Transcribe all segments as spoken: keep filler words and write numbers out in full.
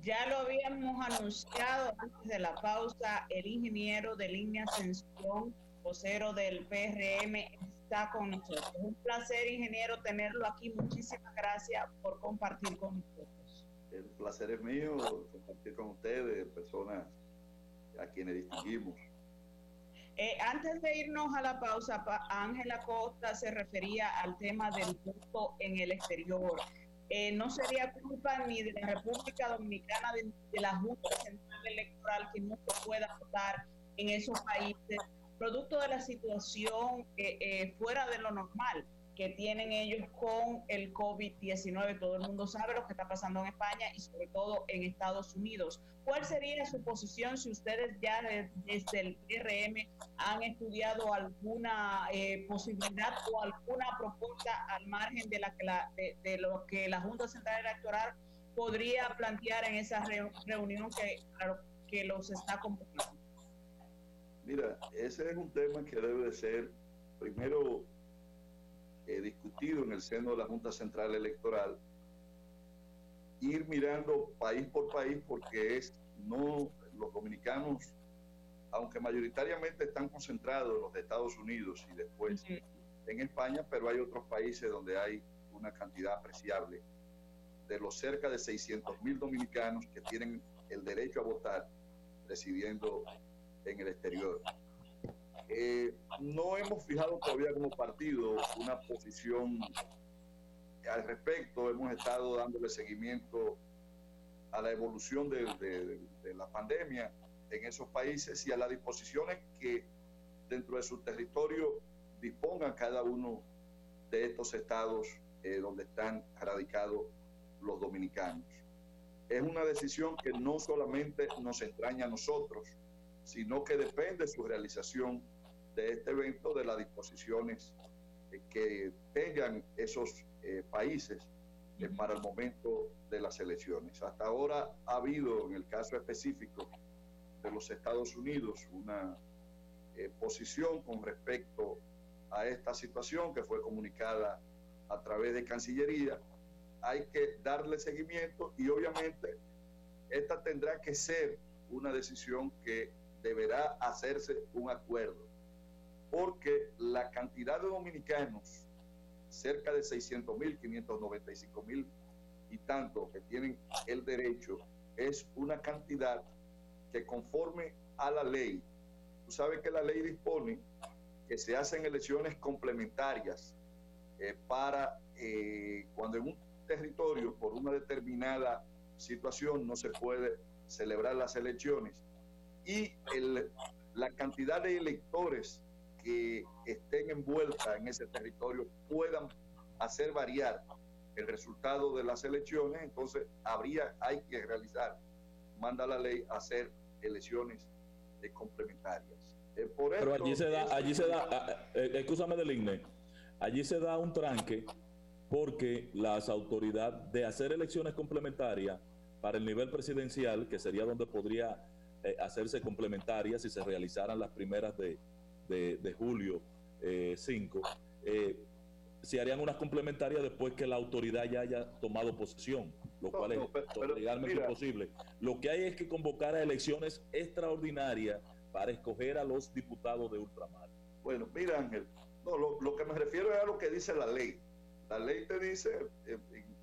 Ya lo habíamos anunciado antes de la pausa, el ingeniero de línea Ascensión, vocero del P R M, está con nosotros. Es un placer, ingeniero, tenerlo aquí. Muchísimas gracias por compartir con nosotros. El placer es mío compartir con ustedes, personas a quienes distinguimos. Eh, antes de irnos a la pausa, Ángela Costa se refería al tema del voto en el exterior. Eh, no sería culpa ni de la República Dominicana, de, de la Junta Central Electoral, que no se pueda votar en esos países, producto de la situación eh, eh, fuera de lo normal que tienen ellos con el COVID diecinueve. Todo el mundo sabe lo que está pasando en España y sobre todo en Estados Unidos. ¿Cuál sería su posición si ustedes ya desde el P R M han estudiado alguna eh, posibilidad o alguna propuesta al margen de, la que la, de, de lo que la Junta Central Electoral podría plantear en esa re, reunión que, que los está convocando? Mira, ese es un tema que debe de ser primero eh, discutido en el seno de la Junta Central Electoral, ir mirando país por país, porque es no los dominicanos, aunque mayoritariamente están concentrados en los de Estados Unidos y después uh-huh. en España, pero hay otros países donde hay una cantidad apreciable de los cerca de seiscientos mil dominicanos que tienen el derecho a votar residiendo en el exterior. Eh, no hemos fijado todavía como partido una posición al respecto. Hemos estado dándole seguimiento a la evolución de, de, de la pandemia en esos países y a las disposiciones que dentro de su territorio dispongan cada uno de estos estados eh, donde están radicados los dominicanos. Es una decisión que no solamente nos entraña a nosotros, sino que depende de su realización de este evento, de las disposiciones eh, que tengan esos eh, países eh, para el momento de las elecciones. Hasta ahora ha habido, en el caso específico de los Estados Unidos, una eh, posición con respecto a esta situación que fue comunicada a través de Cancillería. Hay que darle seguimiento y obviamente esta tendrá que ser una decisión que deberá hacerse un acuerdo, porque la cantidad de dominicanos, cerca de seiscientos mil, quinientos noventa y cinco mil y tanto que tienen el derecho, es una cantidad que conforme a la ley, tú sabes que la ley dispone que se hacen elecciones complementarias eh, para eh, cuando en un territorio por una determinada situación no se puede celebrar las elecciones y el, la cantidad de electores que estén envueltas en ese territorio puedan hacer variar el resultado de las elecciones, entonces habría, hay que realizar, manda la ley, hacer elecciones eh, complementarias. Eh, por Pero esto, allí se da, allí se da, eh, excúsame del I N E, allí se da un tranque porque las autoridades de hacer elecciones complementarias para el nivel presidencial, que sería donde podría eh, hacerse complementarias si se realizaran las primeras de, de, de julio eh, cinco, eh, se harían unas complementarias después que la autoridad ya haya tomado posesión, lo no, cual es no, pero, pero, legalmente mira, imposible. Lo que hay es que convocar a elecciones extraordinarias para escoger a los diputados de ultramar. Bueno, mira Ángel, no, lo, lo que me refiero es a lo que dice la ley. La ley te dice, eh,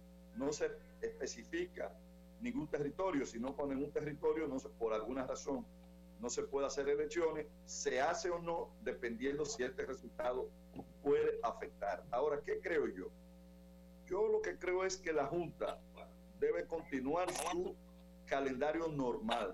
no se especifica ningún territorio, sino cuando en un territorio, no se, por alguna razón, no se puede hacer elecciones, se hace o no, dependiendo si este resultado puede afectar. Ahora, ¿qué creo yo? Yo lo que creo es que la Junta debe continuar su calendario normal,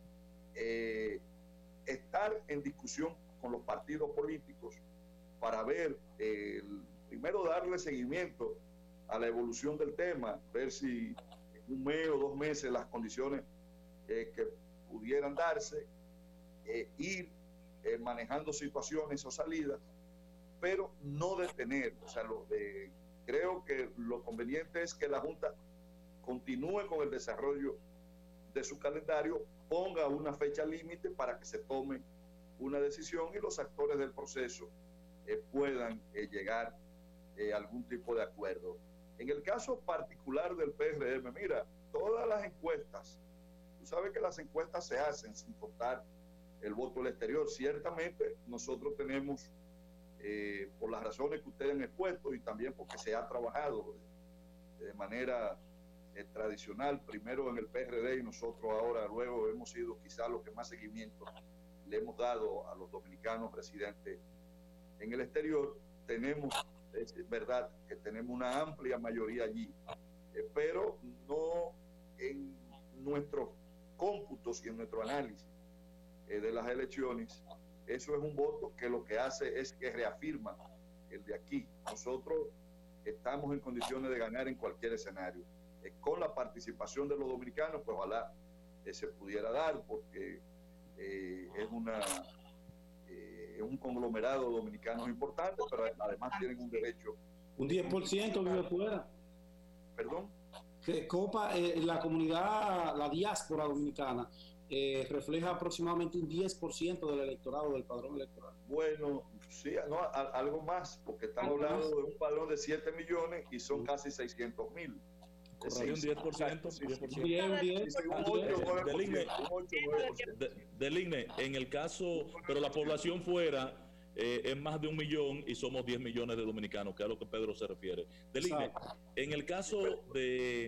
eh, estar en discusión con los partidos políticos para ver, eh, primero darle seguimiento a la evolución del tema, ver si en un mes o dos meses las condiciones eh, que pudieran darse, eh, ir eh, manejando situaciones o salidas, pero no detener. O sea, lo de, creo que lo conveniente es que la Junta continúe con el desarrollo de su calendario, ponga una fecha límite para que se tome una decisión y los actores del proceso eh, puedan eh, llegar eh, a algún tipo de acuerdo. En el caso particular del P R M, mira, todas las encuestas Tú sabes que las encuestas se hacen sin contar el voto del exterior. Ciertamente nosotros tenemos, eh, por las razones que ustedes han expuesto y también porque se ha trabajado de, de manera eh, tradicional, primero en el P R D y nosotros ahora luego hemos sido quizás los que más seguimiento le hemos dado a los dominicanos residentes en el exterior. Tenemos, es verdad que tenemos una amplia mayoría allí, eh, pero no en nuestros cómputos y en nuestro análisis eh, de las elecciones. Eso es un voto que lo que hace es que reafirma el de aquí. Nosotros estamos en condiciones de ganar en cualquier escenario. Eh, con la participación de los dominicanos, pues ojalá eh, se pudiera dar, porque eh, es una eh, un conglomerado de dominicanos importante, pero además tienen un derecho. Un diez por ciento vive fuera. ¿Perdón? Que Copa, eh, la comunidad, la diáspora dominicana, eh, refleja aproximadamente un diez por ciento del electorado, del padrón electoral. Bueno, sí, no, a, algo más, porque estamos hablando de un padrón de siete millones y son casi seiscientos mil. Sí, un diez por ciento. Bien, bien. Deligne, en el caso, pero la población fuera eh, es más de un millón y somos diez millones de dominicanos, que es a lo que Pedro se refiere. Deligne, en el caso de,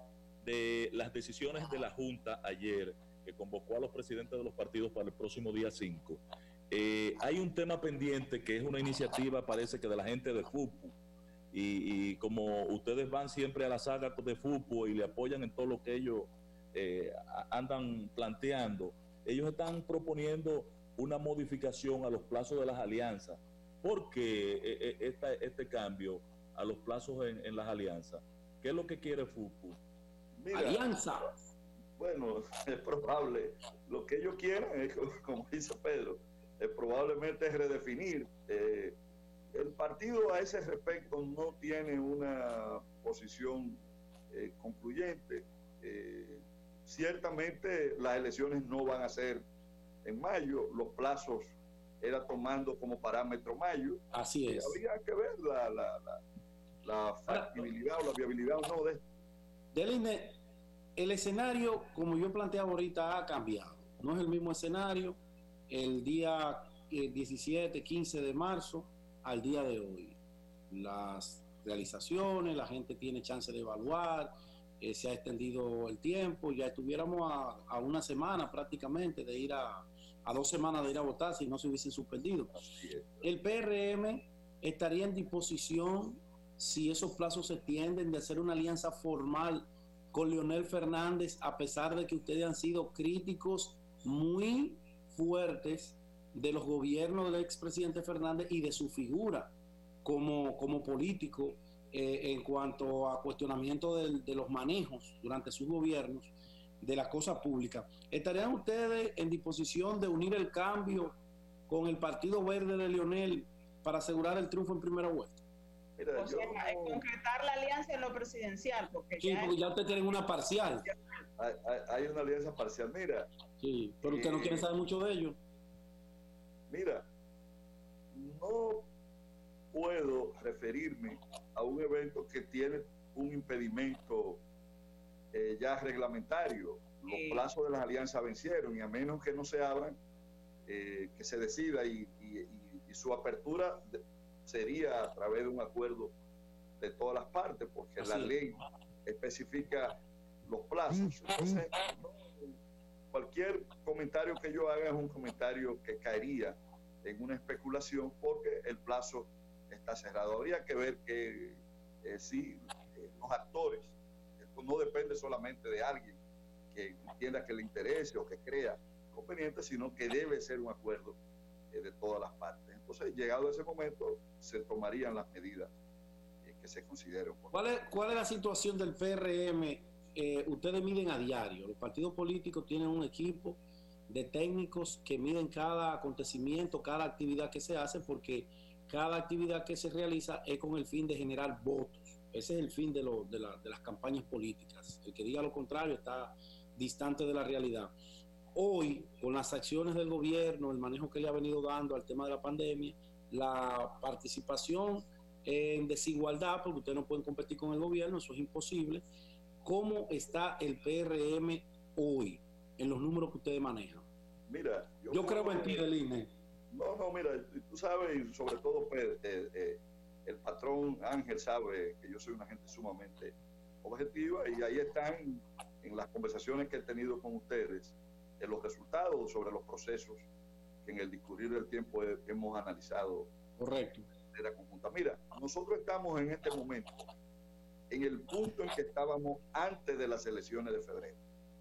de las decisiones de la Junta ayer, que convocó a los presidentes de los partidos para el próximo día cinco, eh, hay un tema pendiente que es una iniciativa, parece que de la gente de FUPU. Y, y como ustedes van siempre a la saga de fútbol y le apoyan en todo lo que ellos eh, andan planteando, ellos están proponiendo una modificación a los plazos de las alianzas. ¿Por qué esta, este cambio a los plazos en, en las alianzas? ¿Qué es lo que quiere fútbol? Mira, alianza. Bueno, es probable. Lo que ellos quieren es, como dice Pedro, es probablemente es redefinir. Eh, El partido a ese respecto no tiene una posición eh, concluyente. Eh, ciertamente las elecciones no van a ser en mayo, los plazos era tomando como parámetro mayo. Así es. Habría que ver la, la, la, la factibilidad o la viabilidad o no de esto. Deline, el escenario, como yo planteaba ahorita, ha cambiado. No es el mismo escenario el día eh, diecisiete, quince de marzo al día de hoy. Las realizaciones, la gente tiene chance de evaluar, eh, se ha extendido el tiempo, ya estuviéramos a, a una semana prácticamente de ir a, a dos semanas de ir a votar si no se hubiesen suspendido. El P R M estaría en disposición, si esos plazos se extienden, de hacer una alianza formal con Leonel Fernández, a pesar de que ustedes han sido críticos muy fuertes de los gobiernos del expresidente Fernández y de su figura como, como político eh, en cuanto a cuestionamiento de, de los manejos durante sus gobiernos de la cosa pública. ¿Estarían ustedes en disposición de unir el cambio con el Partido Verde de Leonel para asegurar el triunfo en primera vuelta? Mira, o sea, yo, concretar la alianza en lo presidencial, porque sí, ya, porque ya ustedes tienen una parcial. Hay, hay, hay una alianza parcial, mira. Sí, pero usted eh, no quiere saber mucho de ello. Mira, no puedo referirme a un evento que tiene un impedimento eh, ya reglamentario. Los sí. plazos de las alianzas vencieron y a menos que no se abran, eh, que se decida y, y, y, y su apertura de, sería a través de un acuerdo de todas las partes, porque Así la es. ley especifica los plazos. Entonces, no, cualquier comentario que yo haga es un comentario que caería en una especulación porque el plazo está cerrado. Habría que ver que eh, sí, eh, los actores, esto no depende solamente de alguien que entienda que le interese o que crea conveniente, sino que debe ser un acuerdo eh, de todas las partes. Entonces, llegado a ese momento, se tomarían las medidas eh, que se consideren. ¿Cuál es, ¿Cuál es la situación del P R M? Eh, ustedes miden a diario. Los partidos políticos tienen un equipo de técnicos que miden cada acontecimiento, cada actividad que se hace, porque cada actividad que se realiza es con el fin de generar votos. Ese es el fin de, lo, de, la, de las campañas políticas. El que diga lo contrario está distante de la realidad. Hoy, con las acciones del gobierno, el manejo que le ha venido dando al tema de la pandemia, la participación en desigualdad, porque ustedes no pueden competir con el gobierno, eso es imposible. ¿Cómo está el P R M hoy? en los números que ustedes manejan. Mira, yo, yo creo en ti, Deline. No, no, mira, tú sabes, y sobre todo pues, eh, eh, el patrón Ángel sabe que yo soy una gente sumamente objetiva y ahí están en las conversaciones que he tenido con ustedes en los resultados sobre los procesos que en el discurrir del tiempo he, hemos analizado. Correcto. De la conjunta. Mira, nosotros estamos en este momento en el punto en que estábamos antes de las elecciones de febrero.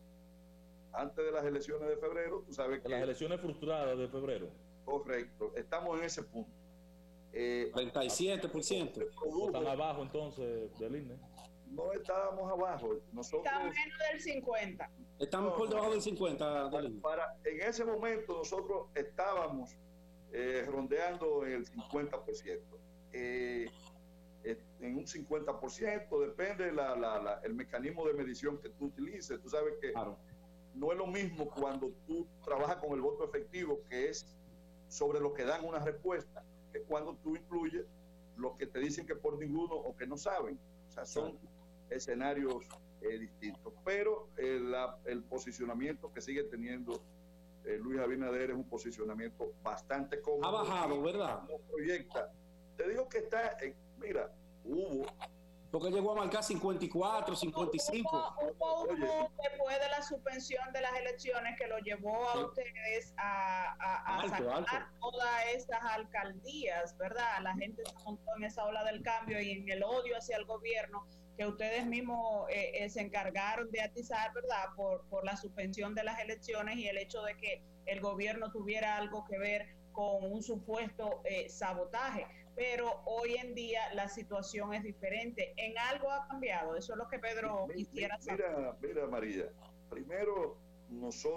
Antes de las elecciones de febrero, tú sabes que... Las elecciones frustradas de febrero. Correcto, estamos en ese punto. Eh, treinta y siete por ciento. ¿Están abajo entonces del I N E? No estábamos abajo. Nosotros, Está menos del cincuenta. Estamos no, por debajo no, del cincuenta. Para, para, en ese momento nosotros estábamos eh, rondeando en el cincuenta por ciento. Eh, en un cincuenta por ciento, depende la, la, la, el mecanismo de medición que tú utilices. Tú sabes que claro. No es lo mismo cuando tú trabajas con el voto efectivo, que es sobre lo que dan una respuesta, que cuando tú incluyes los que te dicen que por ninguno o que no saben. O sea, son sí. escenarios eh, distintos. Pero eh, la, el posicionamiento que sigue teniendo eh, Luis Abinader es un posicionamiento bastante cómodo. Ha bajado, ¿verdad? No proyecta. Te digo que está, en, mira, hubo... Porque llegó a marcar cincuenta y cuatro, cincuenta y cinco. Hubo, hubo un boom después de la suspensión de las elecciones que lo llevó a sí. ustedes a, a, a alto, sacar alto. todas esas alcaldías, ¿verdad? La gente se montó en esa ola del cambio y en el odio hacia el gobierno que ustedes mismos eh, eh, se encargaron de atizar, ¿verdad? Por, por la suspensión de las elecciones y el hecho de que el gobierno tuviera algo que ver con un supuesto eh, sabotaje. Pero hoy en día la situación es diferente. En algo ha cambiado. Eso es lo que Pedro mira, quisiera saber. Mira, mira, María. Primero, nosotros,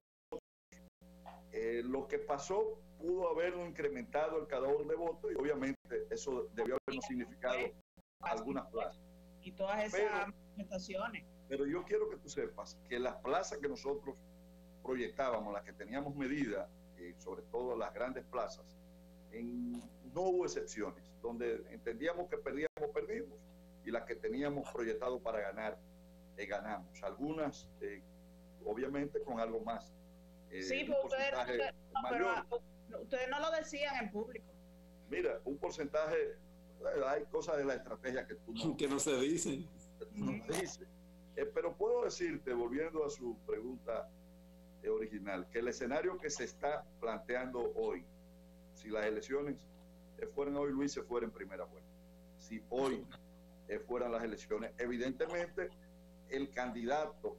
eh, lo que pasó pudo habernos incrementado el caudal de votos y obviamente eso debió habernos significado algunas plazas. Y todas esas pero, manifestaciones. Pero yo quiero que tú sepas que las plazas que nosotros proyectábamos, las que teníamos medidas, eh, sobre todo las grandes plazas, en, no hubo excepciones. Donde entendíamos que perdíamos, perdimos. Y las que teníamos proyectado para ganar, eh, ganamos. Algunas, eh, obviamente, con algo más. Eh, sí, pero ustedes, usted, no, pero ustedes no lo decían en público. Mira, un porcentaje, hay cosas de la estrategia que tú no, que no se dicen. Que tú no dices. Eh, pero puedo decirte, volviendo a su pregunta eh, original, que el escenario que se está planteando hoy, si las elecciones fueran hoy, Luis se fuera en primera vuelta. Si hoy eh, fueran las elecciones, evidentemente el candidato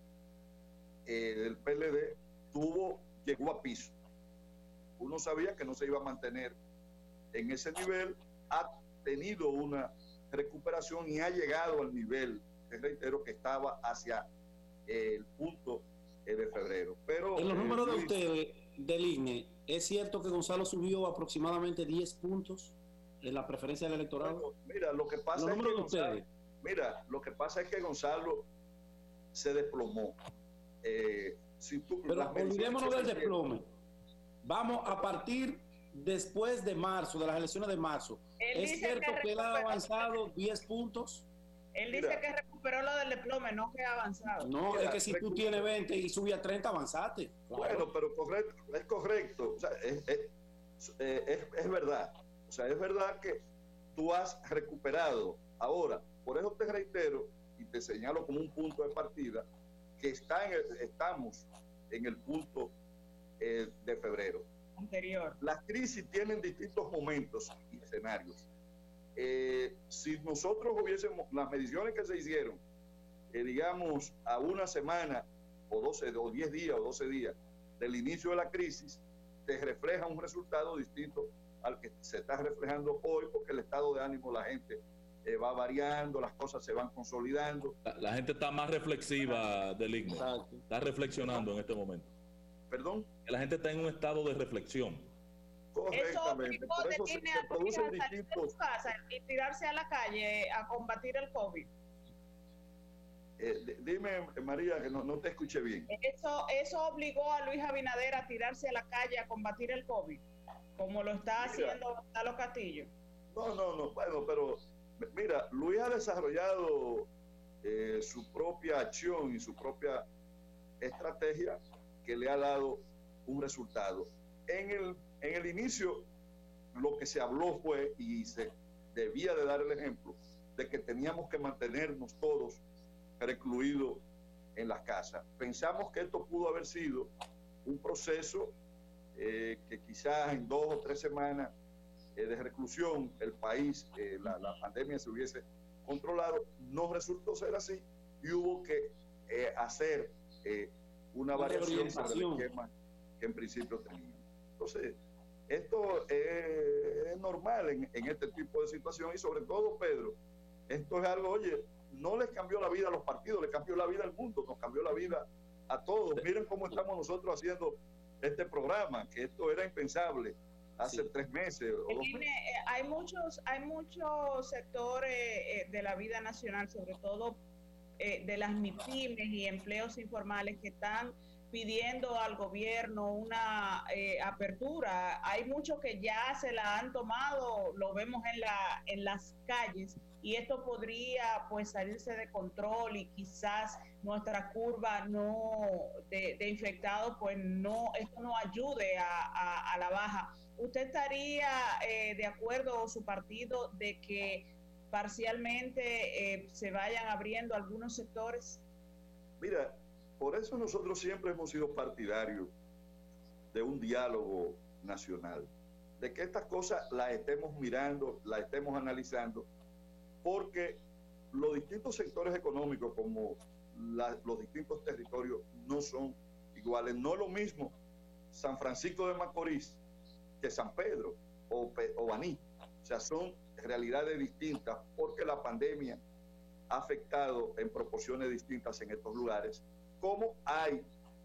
eh, del P L D tuvo, llegó a piso. Uno sabía que no se iba a mantener en ese nivel, ha tenido una recuperación y ha llegado al nivel, te reitero, que estaba hacia eh, el punto eh, de febrero. Pero en los eh, números Luis, de ustedes, del I N E, ¿es cierto que Gonzalo subió aproximadamente diez puntos en la preferencia del electorado? Bueno, mira, lo que pasa es que Gonzalo, mira, lo que pasa es que Gonzalo se desplomó. Eh, si tú, Pero olvidémonos del desplome. Vamos a partir después de marzo, de las elecciones de marzo. Él ¿Es cierto que, que él ha avanzado diez puntos? Él dice mira, que recuperó lo del desplome, no que ha avanzado. No, mira, es que si tú tienes veinte y subes a treinta, avanzaste. Claro. Bueno, pero correcto, es correcto. O sea, es, es, es, es verdad. O sea, es verdad que tú has recuperado. Ahora, por eso te reitero y te señalo como un punto de partida, que está en el, estamos en el punto eh, de febrero. Anterior. Las crisis tienen distintos momentos y escenarios. Eh, si nosotros hubiésemos las mediciones que se hicieron, eh, digamos, a una semana o doce o diez días o doce días del inicio de la crisis, te refleja un resultado distinto al que se está reflejando hoy, porque el estado de ánimo de la gente eh, va variando, las cosas se van consolidando. La, la gente está más reflexiva del I N E, está reflexionando en este momento. ¿Perdón? Que la gente está en un estado de reflexión. Correctamente. Por eso se, se producen distintos... casa y tirarse a la calle a combatir el COVID. Eh, dime, María, que no, no te escuché bien. Eso, eso obligó a Luis Abinader a tirarse a la calle a combatir el COVID, como lo está mira, haciendo Gonzalo Castillo. No, no, no, bueno, pero mira, Luis ha desarrollado eh, su propia acción y su propia estrategia que le ha dado un resultado. En el, en el inicio, lo que se habló fue, y se debía de dar el ejemplo, de que teníamos que mantenernos todos recluidos en las casas. Pensamos que esto pudo haber sido un proceso eh, que quizás en dos o tres semanas eh, de reclusión el país, eh, la, la pandemia se hubiese controlado. No resultó ser así y hubo que eh, hacer eh, una, una variación sobre el esquema que en principio teníamos. Entonces, esto es, es normal en, en este tipo de situación y sobre todo, Pedro, esto es algo, oye, no les cambió la vida a los partidos, les cambió la vida al mundo, nos cambió la vida a todos. Miren cómo estamos nosotros haciendo este programa, que esto era impensable hace sí. tres meses. O dos meses. Hay muchos, hay muchos sectores eh, de la vida nacional, sobre todo eh, de las MIPIMES y empleos informales que están pidiendo al gobierno una eh, apertura. Hay muchos que ya se la han tomado, lo vemos en la en las calles, y esto podría pues salirse de control y quizás nuestra curva no de, de infectados pues no, esto no ayude a, a, a la baja. ¿Usted estaría eh, de acuerdo, o su partido, de que parcialmente eh, se vayan abriendo algunos sectores? Mira, por eso nosotros siempre hemos sido partidarios de un diálogo nacional, de que estas cosas las estemos mirando, las estemos analizando, porque los distintos sectores económicos, como la, los distintos territorios, no son iguales. No es lo mismo San Francisco de Macorís que San Pedro o, o Baní. O sea, son realidades distintas porque la pandemia ha afectado en proporciones distintas en estos lugares. Como hay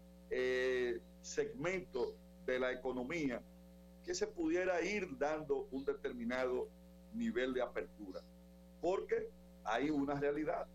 eh, segmentos de la economía que se pudiera ir dando un determinado nivel de apertura, porque hay una realidad.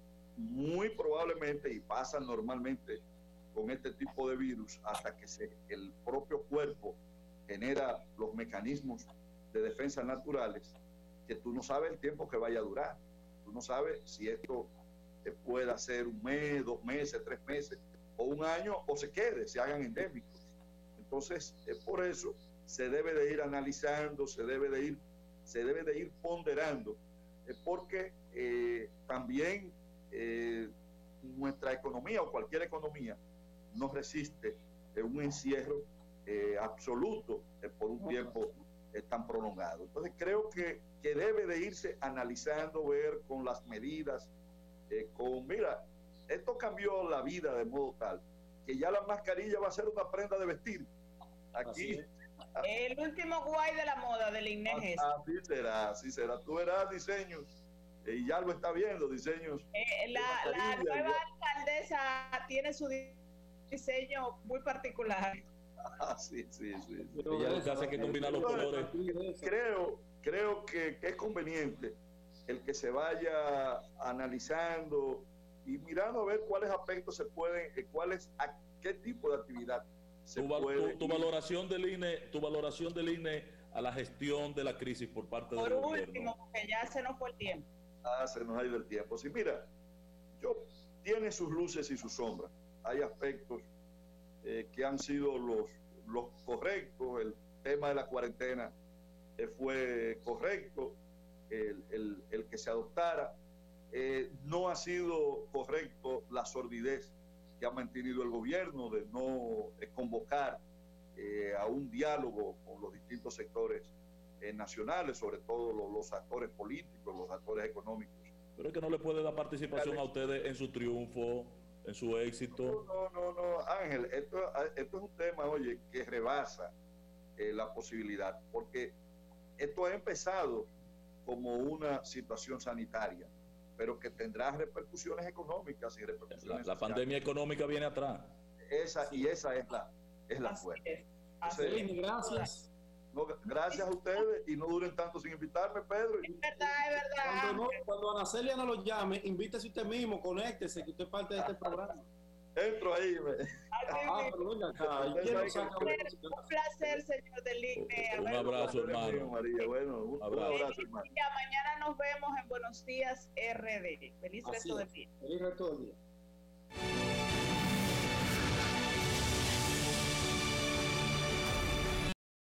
Muy probablemente, y pasa normalmente con este tipo de virus, hasta que se, el propio cuerpo genera los mecanismos de defensa naturales, que tú no sabes el tiempo que vaya a durar. Tú no sabes si esto pueda ser un mes, dos meses, tres meses, o un año, o se quede, se hagan endémicos. Entonces, es por eso se debe de ir analizando, se debe de ir, se debe de ir ponderando, porque eh, también eh, nuestra economía o cualquier economía no resiste eh, un encierro eh, absoluto eh, por un tiempo eh, tan prolongado. Entonces creo que, que debe de irse analizando, ver con las medidas, eh, con, mira, esto cambió la vida de modo tal que ya la mascarilla va a ser una prenda de vestir. Aquí... El último guay de la moda del I N E G. Así será, así será. Tú verás diseños, eh, y ya lo está viendo, diseños. Eh, la, la nueva ya. alcaldesa tiene su diseño muy particular. Ah, sí, sí, sí. sí. Ella se hace que combina los colores. Creo, creo que, que es conveniente el que se vaya analizando y mirando a ver cuáles aspectos se pueden, cuáles, a qué tipo de actividad se tu, puede. Tu, tu valoración del I N E, tu valoración del I N E a la gestión de la crisis por parte por del último, gobierno. Porque ya se nos fue el tiempo. Ah, se nos ha ido el tiempo. Sí, mira, yo tiene sus luces y sus sombras. Hay aspectos eh, que han sido los, los correctos. El tema de la cuarentena eh, fue correcto, el, el, el que se adoptara. Eh, no ha sido correcto la sordidez que ha mantenido el gobierno de no eh, convocar eh, a un diálogo con los distintos sectores eh, nacionales, sobre todo los, los actores políticos, los actores económicos. Pero es que no le puede dar participación a ustedes en su triunfo, en su éxito. No, no, no, no. Ángel, esto, esto es un tema, oye, que rebasa eh, la posibilidad, porque esto ha empezado como una situación sanitaria, pero que tendrá repercusiones económicas y repercusiones La, la pandemia económica viene atrás. Esa, y esa es la, es la fuerte. Entonces, gracias. No, gracias a ustedes y no duren tanto sin invitarme, Pedro. Es verdad, es verdad. Cuando, no, cuando Ana Celia no lo llame, invítese usted mismo, conéctese, que usted es parte de este programa. Entro ahí. Me... Ah, pero venga acá. Un placer, señor del I N E. Un abrazo, hermano. María. Bueno, un abrazo, abrazo hermano. Mañana nos vemos en Buenos Días R D. Feliz resto del día. Feliz resto del día.